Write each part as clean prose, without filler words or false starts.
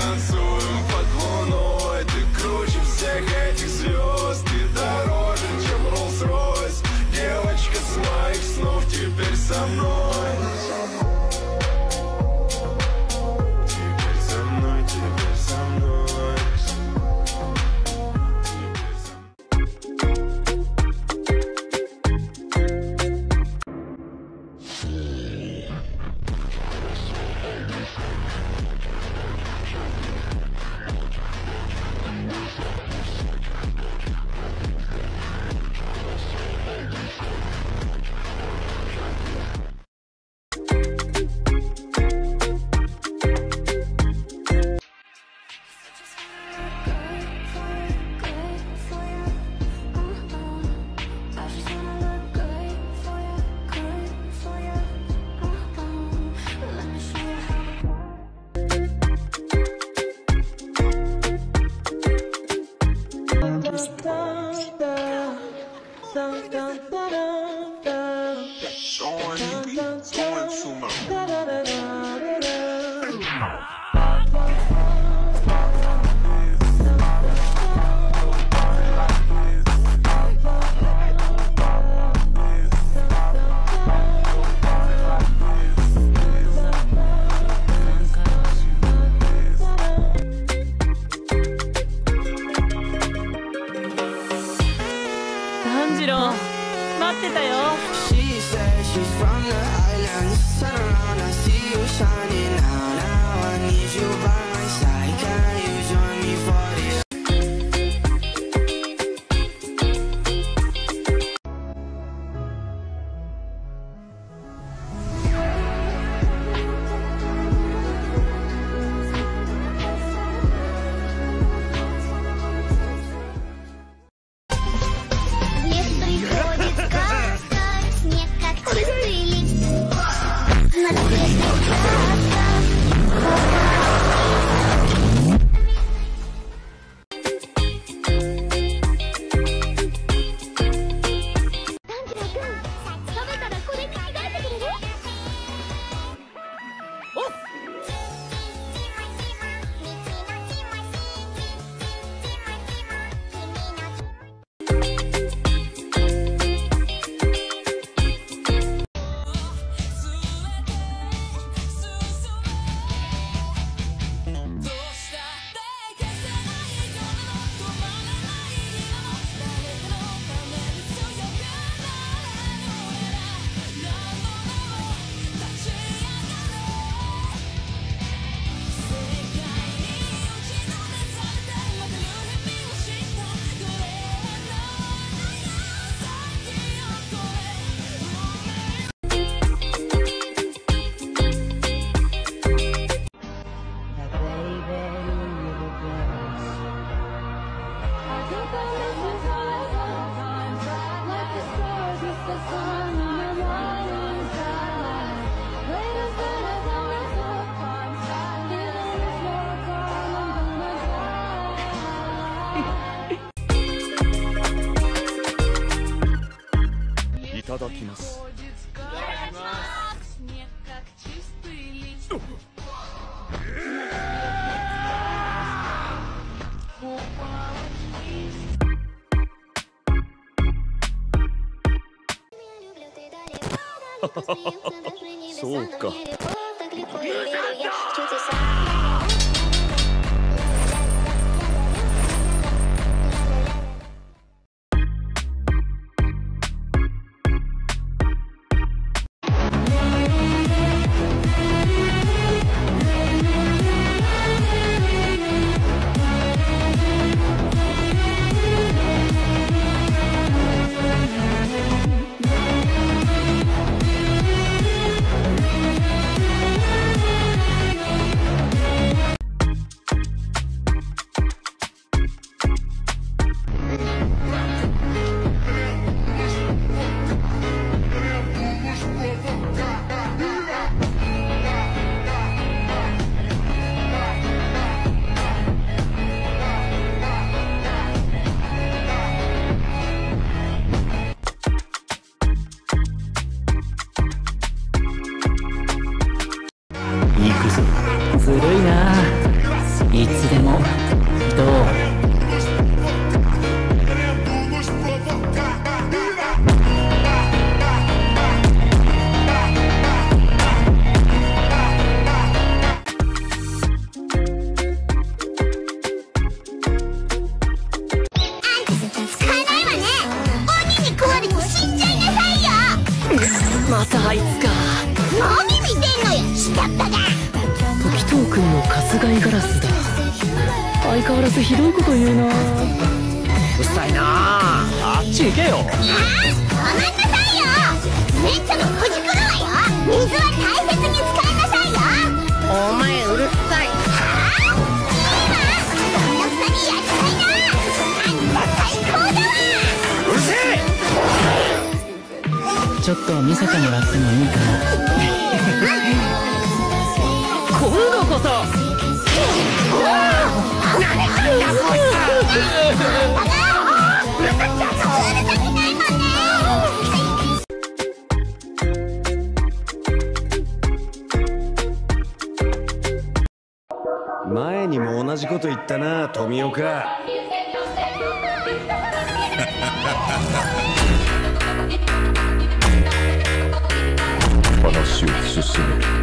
танцуем под луной. Ты круче всех этих звезд, ты дороже, чем Rolls-Royce. Девочка с моих снов теперь со мной. Теперь со мной, теперь со мной. She said she's from the islands. Turn around, I see you shining now. Now I need you by my side. Can you join me for the いただきます。そうか。 すがいガラスだ。相変わらずひどいこと言うな。うるさいなあ。あっち行けよ。 ごめんなさいよ。めっちゃのほじくるわよ。水は大切に使いなさいよ。 お前うるさい。 そんな二人やりたいな。あんた最高だわ。 うるせえ。ちょっと見せてもらってもいいかな。今度こそ。 前にも同じこと言ったな、富岡。話を進める。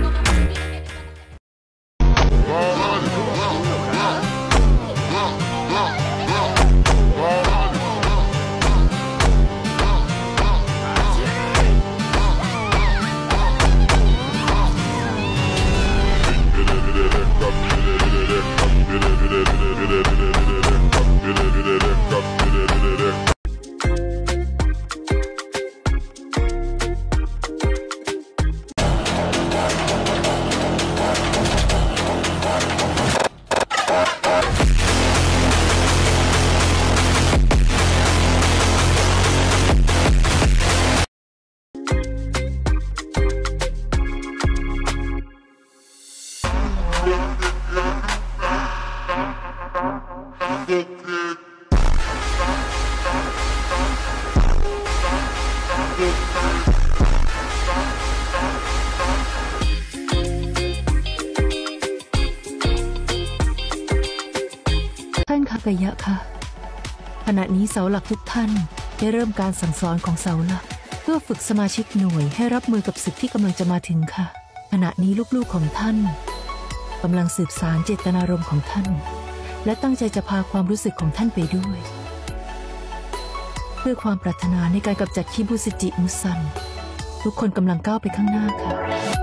ท่านคากายะค่ะขณะนี้เสาหลักทุกท่านได้เริ่มการสั่งสอนของเสาหลักเพื่อฝึกสมาชิกหน่วยให้รับมือกับศึกที่กำลังจะมาถึงค่ะขณะนี้ลูกๆของท่านกำลังสืบสานเจตนารมณ์ของท่านและตั้งใจจะพาความรู้สึกของท่านไปด้วยเพื่อความปรารถนาในการกำจัดคิบุสจิมุซันทุกคนกำลังก้าวไปข้างหน้าค่ะ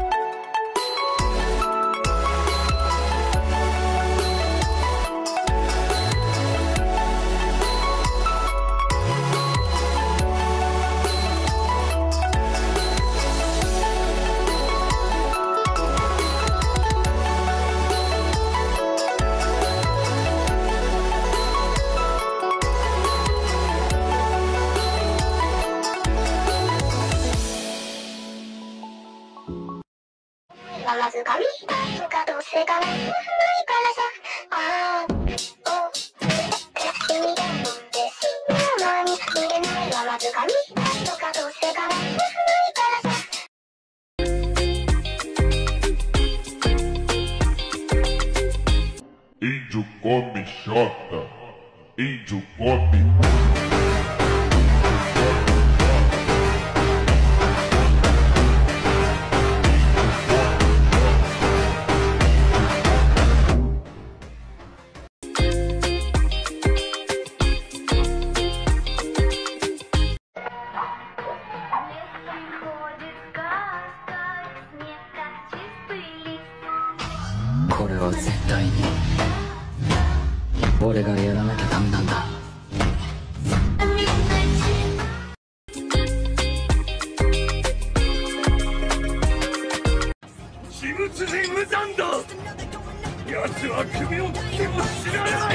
まず髪かどうせかないからさあーお君でもですなのに逃げないはまず髪かどうせかないからさ Índio come xota, índio come. これは絶対に俺がやらなきゃダメなんだ。 鬼物人無残だ。奴は首を切っても死なない。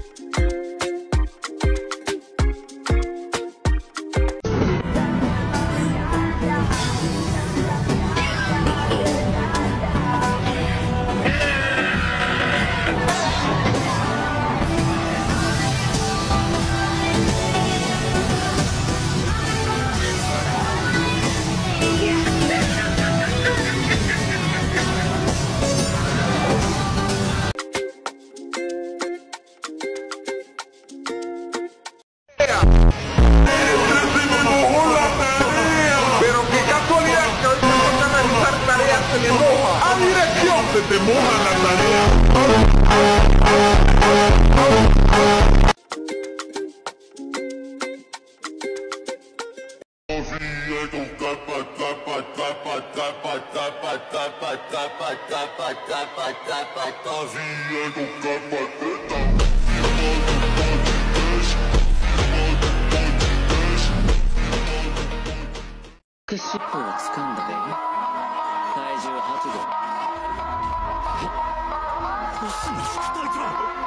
A dirección se te moja la tarea. 尻尾を掴んだで体重発動。